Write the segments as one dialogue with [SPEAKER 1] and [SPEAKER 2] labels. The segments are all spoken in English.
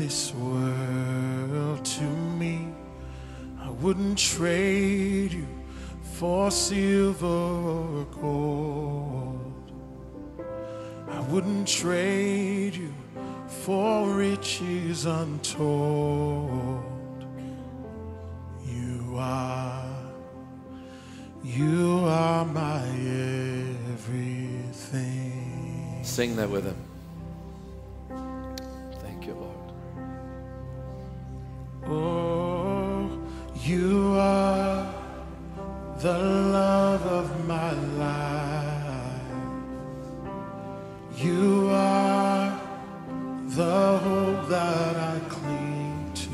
[SPEAKER 1] this world to me. I wouldn't trade you for silver or gold. I wouldn't trade you for riches untold. You are my everything.
[SPEAKER 2] Sing that with him. Thank you, Lord.
[SPEAKER 1] Oh, you are the love of my life. You are the hope that I cling to.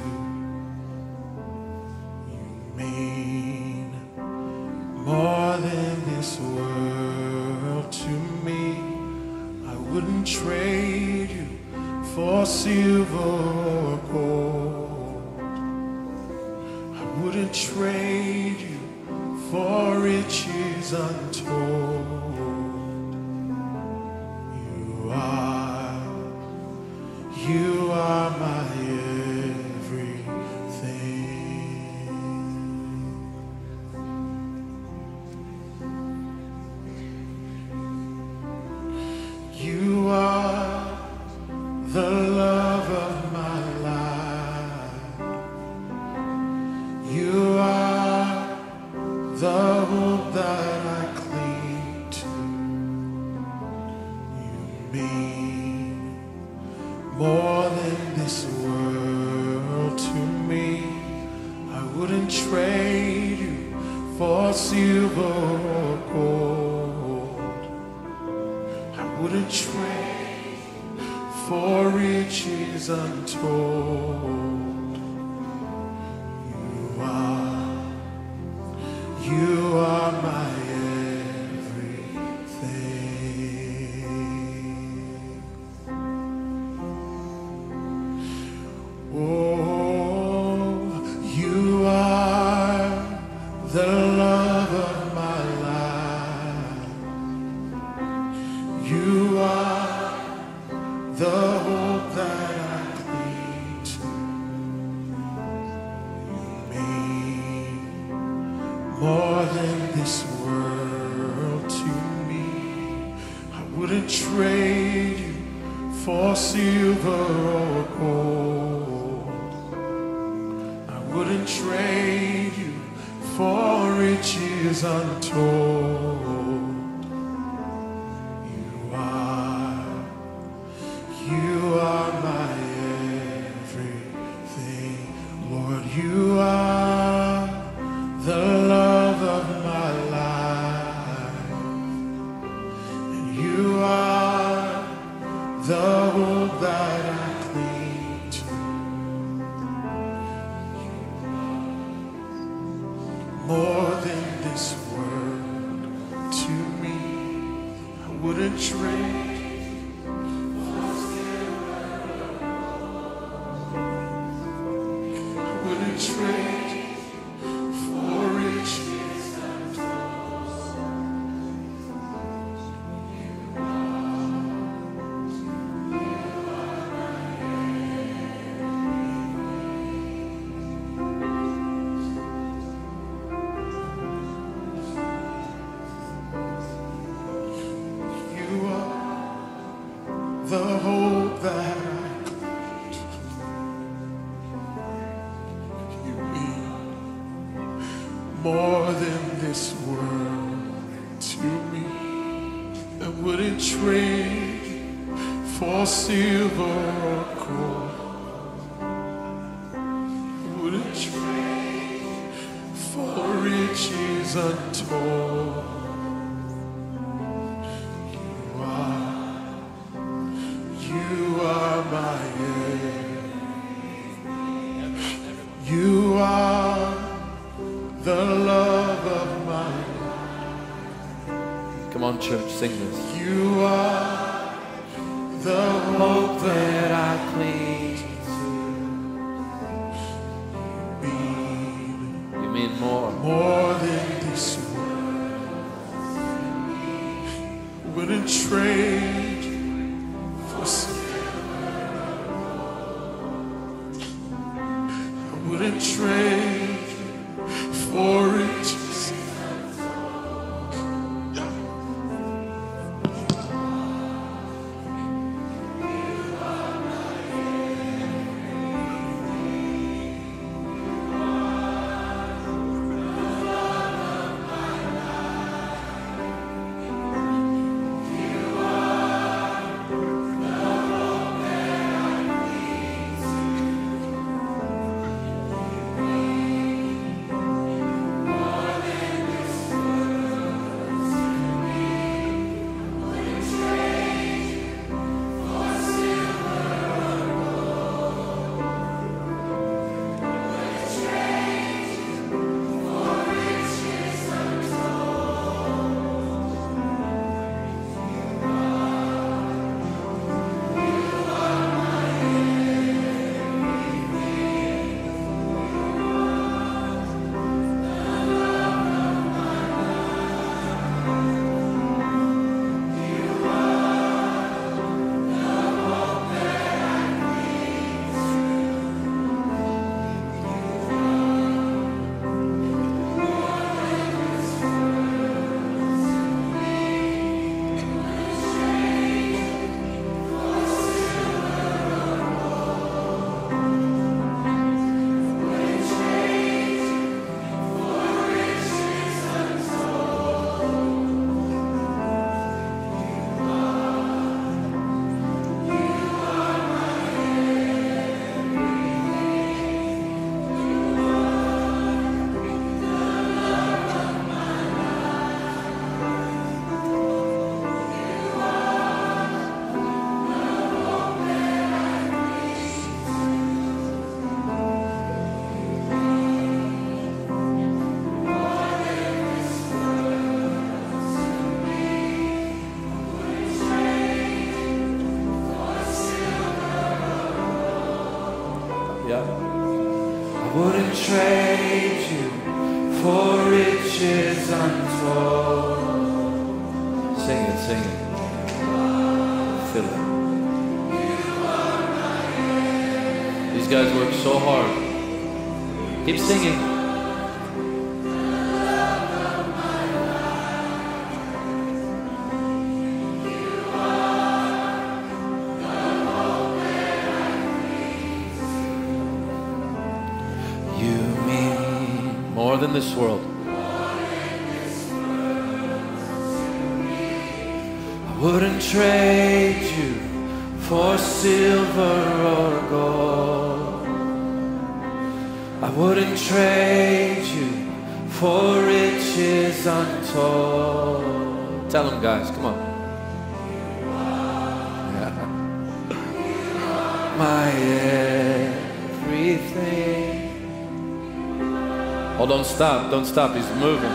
[SPEAKER 1] You mean more than this world to me. I wouldn't trade you for silver or gold. I wouldn't trade you for riches untold. You are my everything. You are the love of my life. You are the hope that I cling to. You mean more than this world to me. I wouldn't trade you for silver or gold. I wouldn't trade for riches untold. You are my everything. Oh, you are the love of my life. You are the hope that I cling to. You mean more than this world to me. I wouldn't trade you for silver or gold. I wouldn't trade you for riches untold. You are my everything. Lord, you are the love of my life. And you are the hope that I cling to. More than this world to me. I wouldn't trade. I wouldn't trade for riches untold. You are the hope that I cling to. You mean more than this world to me. I wouldn't trade for silver or gold. I wouldn't trade for riches untold. You are my everything. You are the love of my life.
[SPEAKER 2] Come on, church, sing this.
[SPEAKER 1] You are the hope that I cling to.
[SPEAKER 2] You mean more
[SPEAKER 1] than this world. Wouldn't trade for silver. trade you for riches untold.
[SPEAKER 2] Sing it, sing it. Feel it. These guys work so hard. Keep singing. You mean more than this world. I wouldn't trade you for silver or gold. I wouldn't trade you for riches untold. Tell them, guys, come on. Yeah. My everything. Oh, don't stop, don't stop. He's moving.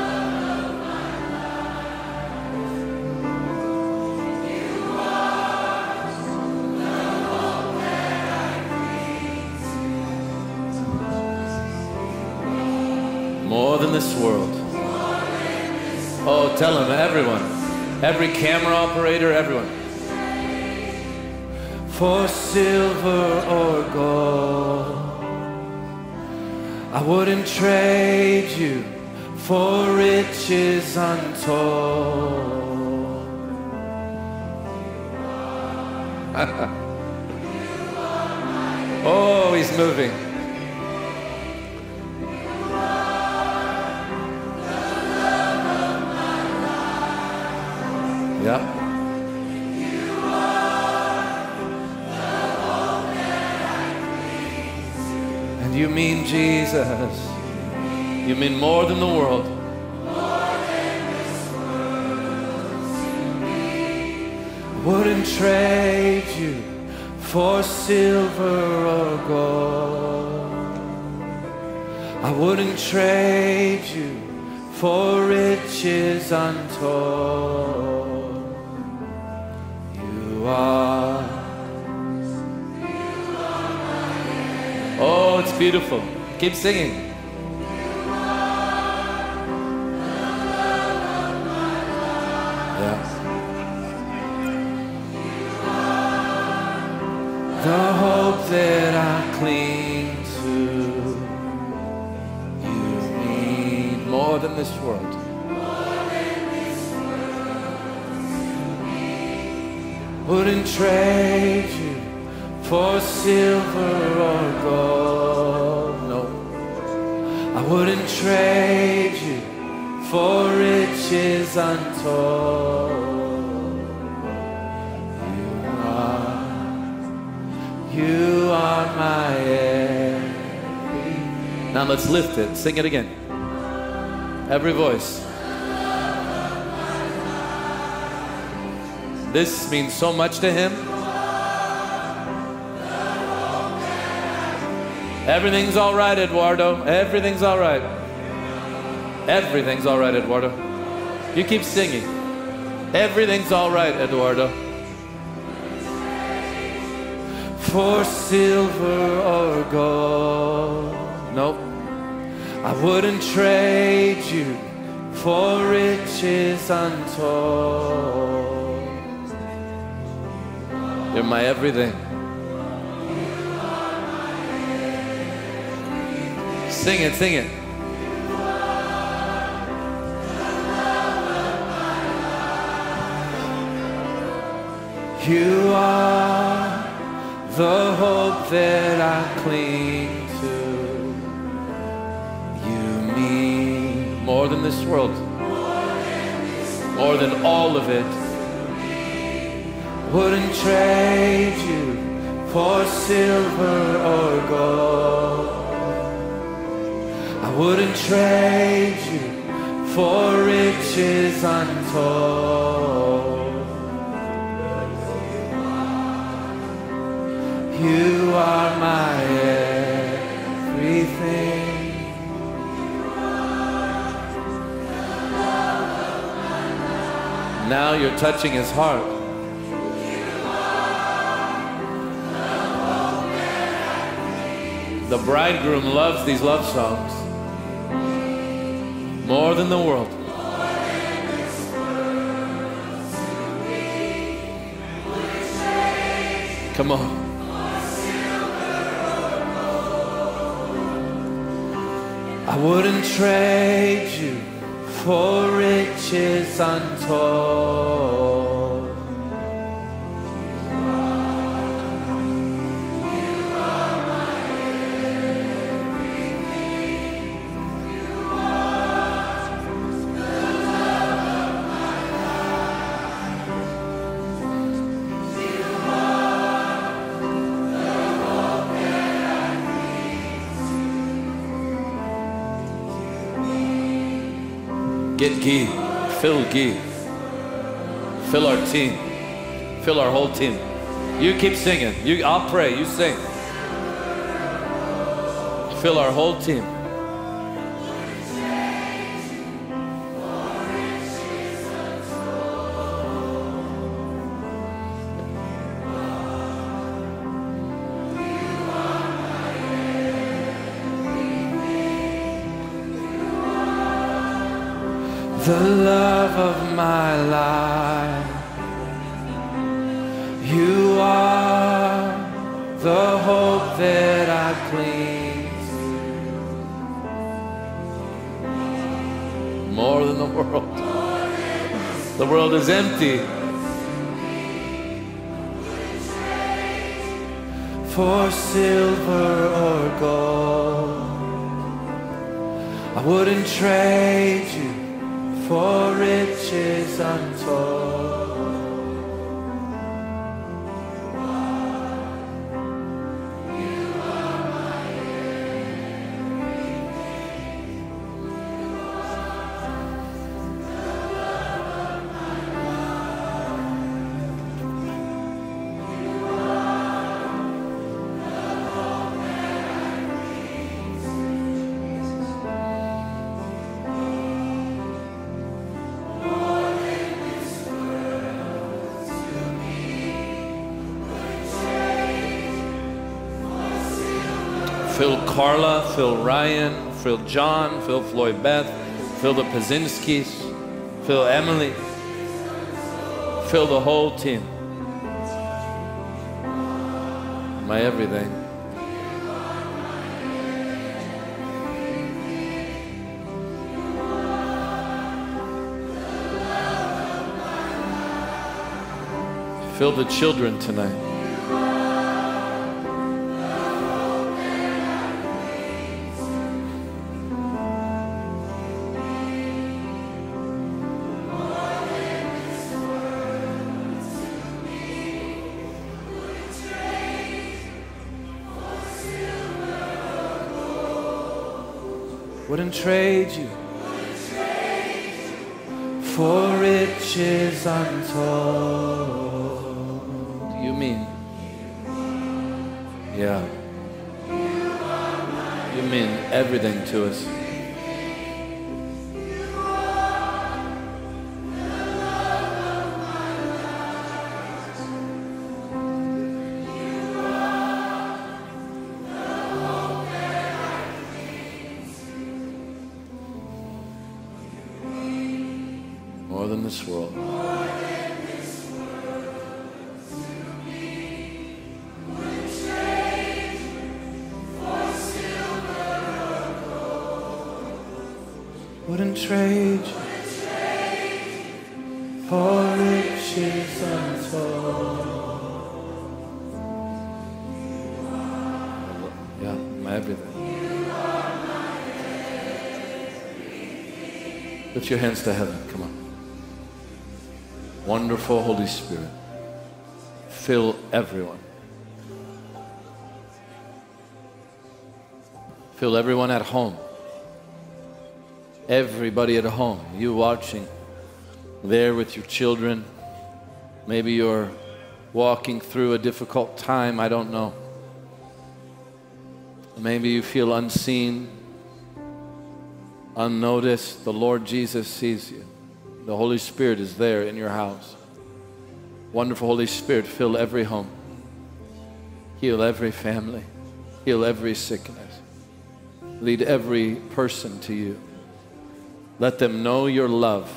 [SPEAKER 2] More than this world. Oh, tell him, everyone. Every camera operator, everyone. For silver or gold, I wouldn't trade you for riches untold. Oh, he's moving. Yeah. And you mean Jesus. You mean more than the world. Wouldn't trade you for silver or gold. I wouldn't trade you for riches untold. You are. Oh, it's beautiful. Keep singing. Yeah. The hope that I cling to. You mean more than this world. Wouldn't trade you for silver or gold. No, I wouldn't trade you for riches untold. You are my everything. Now let's lift it. Sing it again. Every voice. This means so much to him. Everything's all right, Eduardo. Everything's all right. Everything's all right, Eduardo. You keep singing. Everything's all right, Eduardo. For silver or gold. Nope. I wouldn't trade you for riches untold. You're my everything. Sing it, sing it. You are the hope that I cling to. You mean more than this world, more than all of it. Wouldn't trade you for silver or gold. I wouldn't trade you for riches untold. You are my everything. Now you're touching his heart. The bridegroom loves these love songs more than the world. Come on. I wouldn't trade you for riches untold. Get Guy, fill Guy, fill our team, fill our whole team. You keep singing, I'll pray, you sing. Fill our whole team. The love of my life, you are the hope that I cling to. More than the world. The world is empty. For silver or gold, I wouldn't trade you for riches untold. Phil Carla, Phil Ryan, Phil John, Phil Floyd Beth, Phil the Pazinskis, Phil Emily, Phil the whole team. My everything. Fill the children tonight. Wouldn't trade you for riches untold. You mean? Yeah. You mean everything to us. More than this world. Wouldn't trade you for riches untold. Yeah, my everything. Lift your hands to heaven, come on. Wonderful Holy Spirit, fill everyone. Fill everyone at home. Everybody at home, you watching there with your children. Maybe you're walking through a difficult time, I don't know. Maybe you feel unseen, unnoticed. The Lord Jesus sees you. The Holy Spirit is there in your house. Wonderful Holy Spirit, fill every home. Heal every family. Heal every sickness. Lead every person to you. Let them know your love.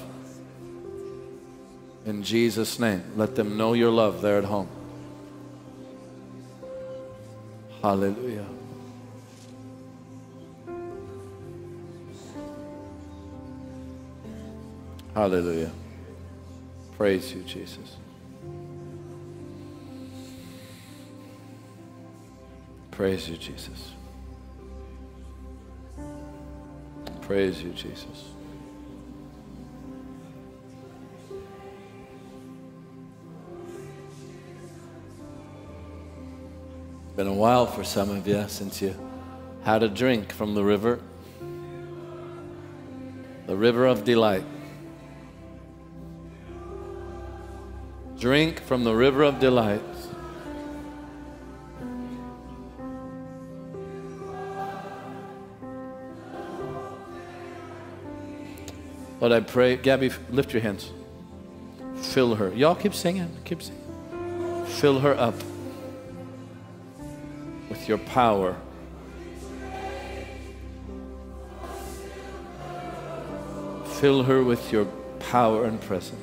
[SPEAKER 2] In Jesus' name, let them know your love there at home. Hallelujah. Hallelujah. Praise you, Jesus. Praise you, Jesus. Praise you, Jesus. Been a while for some of you since you had a drink from the river of delight. Drink from the river of delight. Lord, I pray, Gabby, lift your hands. Fill her. Y'all keep singing, keep singing. Fill her up with your power. Fill her with your power and presence.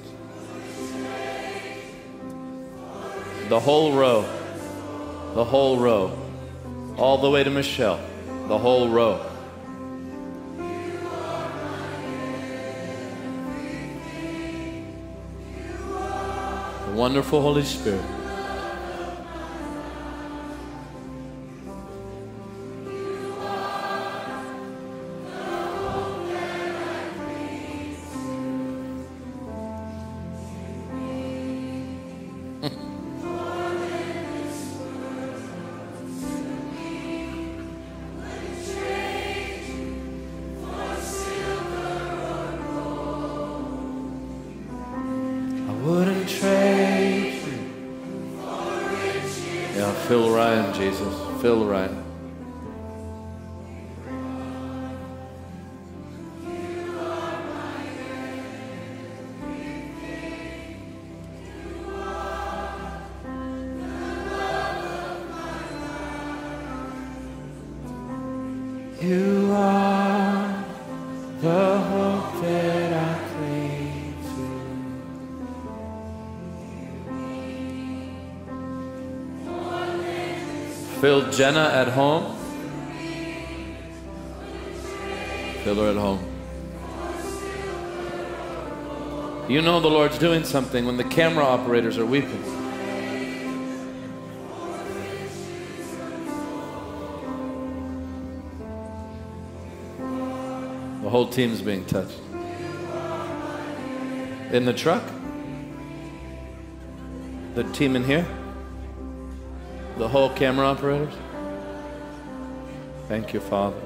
[SPEAKER 2] The whole row, all the way to Michelle, the whole row. The wonderful Holy Spirit.
[SPEAKER 1] Wouldn't trade you.
[SPEAKER 2] Yeah, fill Ryan, Jesus. Fill Ryan.
[SPEAKER 1] You are the hope that I cling to.
[SPEAKER 2] Fill Jenna at home. Fill her at home. You know the Lord's doing something when the camera operators are weeping. The whole team's being touched. In the truck? The team in here? The whole camera operators? Thank you, Father.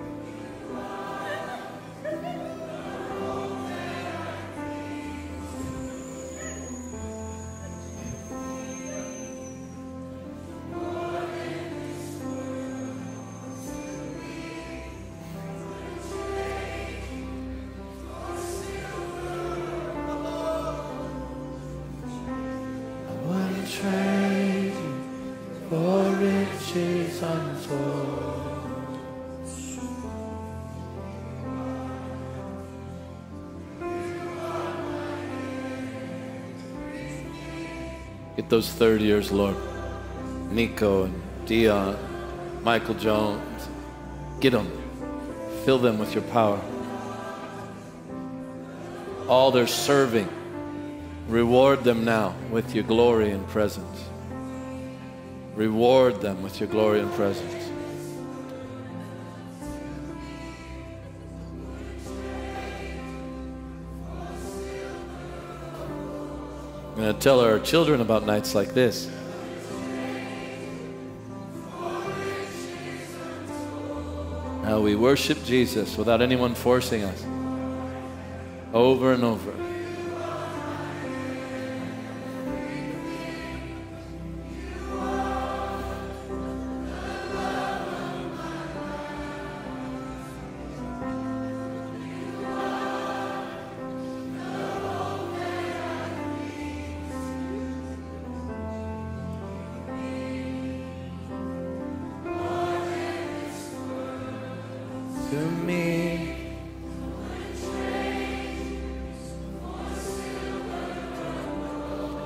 [SPEAKER 1] Trade you for riches untold.
[SPEAKER 2] Get those third years, Lord. Nico and Dion, Michael Jones. Get them. Fill them with your power. All they're serving, reward them now with your glory and presence. Reward them with your glory and presence. I'm going to tell our children about nights like this. How we worship Jesus without anyone forcing us. Over and over.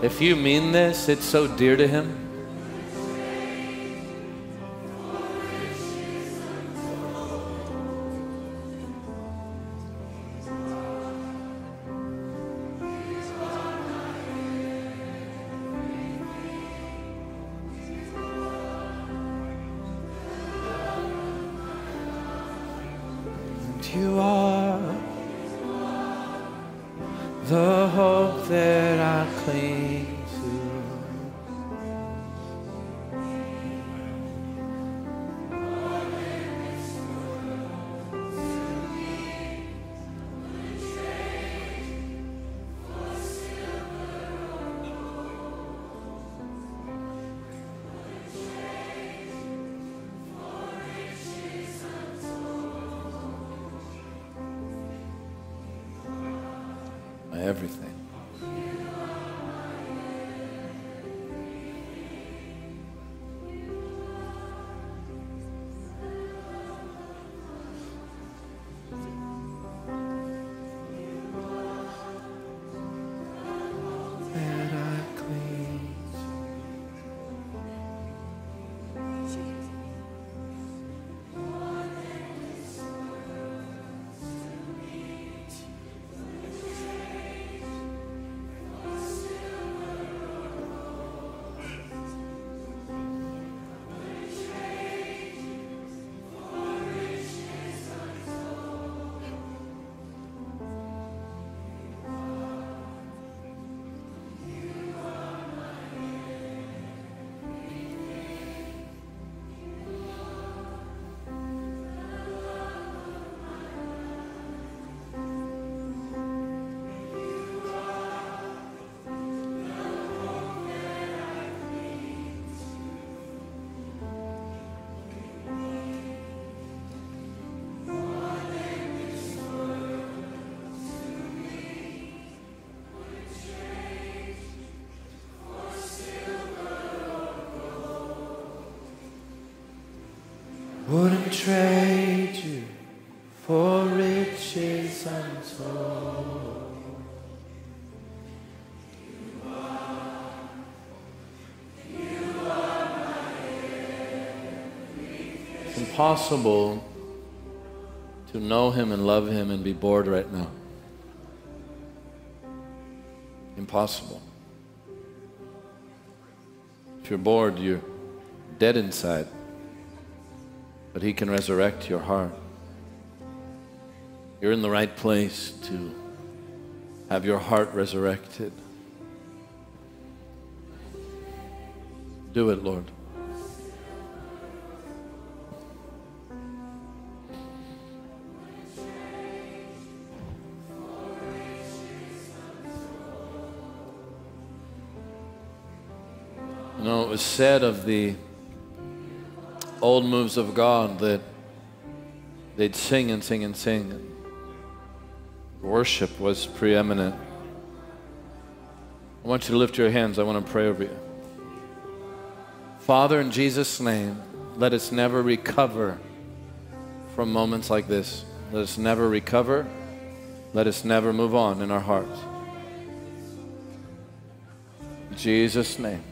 [SPEAKER 2] If you mean this, it's so dear to him. You are the hope that I cling to. My everything. That I cling to. Wouldn't trade you for riches untold. It's impossible to know him and love him and be bored right now. Impossible. If you're bored, you're dead inside. But he can resurrect your heart. You're in the right place to have your heart resurrected. Do it, Lord. You know, it was said of the old moves of God that they'd sing and sing and sing. Worship was preeminent. I want you to lift your hands. I want to pray over you. Father, in Jesus' name, let us never recover from moments like this. Let us never recover. Let us never move on in our hearts. In Jesus' name.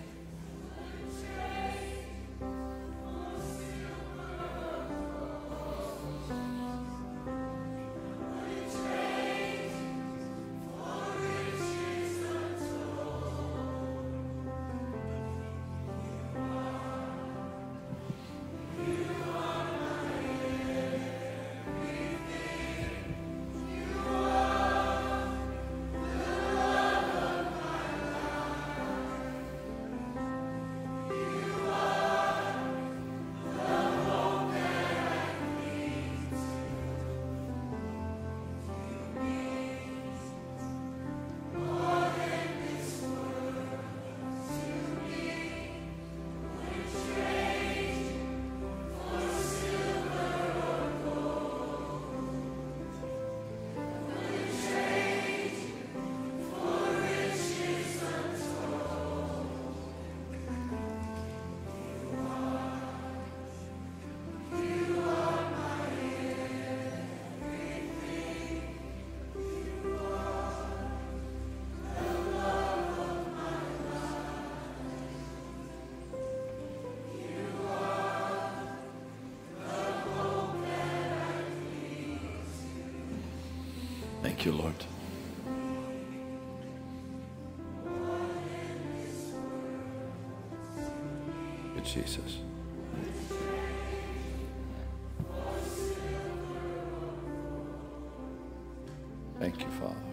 [SPEAKER 2] Thank you, Lord. Good Jesus. Thank you, Father.